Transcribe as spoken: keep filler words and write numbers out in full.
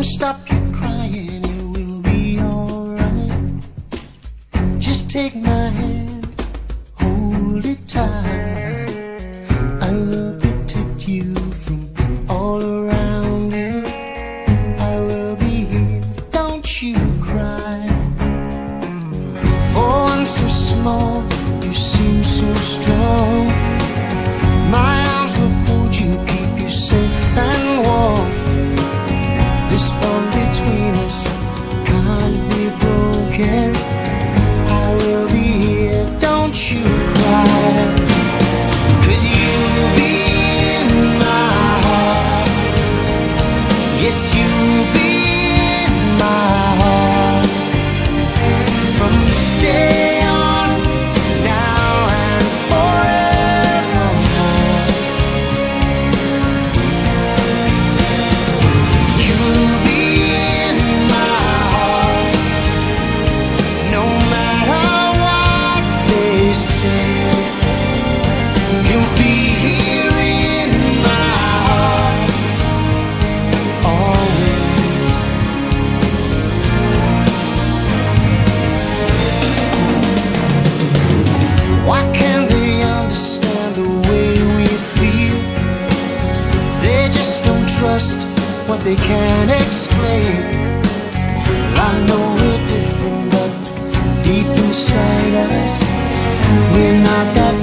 stop your crying, it will be alright. Just take my hand, hold it tight. I will protect you from all around you. I will be here, don't you cry. For one so small, you seem so strong. My arms will hold you, keep you safe and warm. This bond between us can't be broken. I will be here, don't you cry. 'Cause you'll be in my heart. Yes, you'll be in my heart. From this day on, now and forevermore. You'll be in my heart. No matter what they say, you'll be here in my heart always. Why can't they understand the way we feel? They just don't trust what they can't explain. Well, I know we're different, but deep inside us, we're not that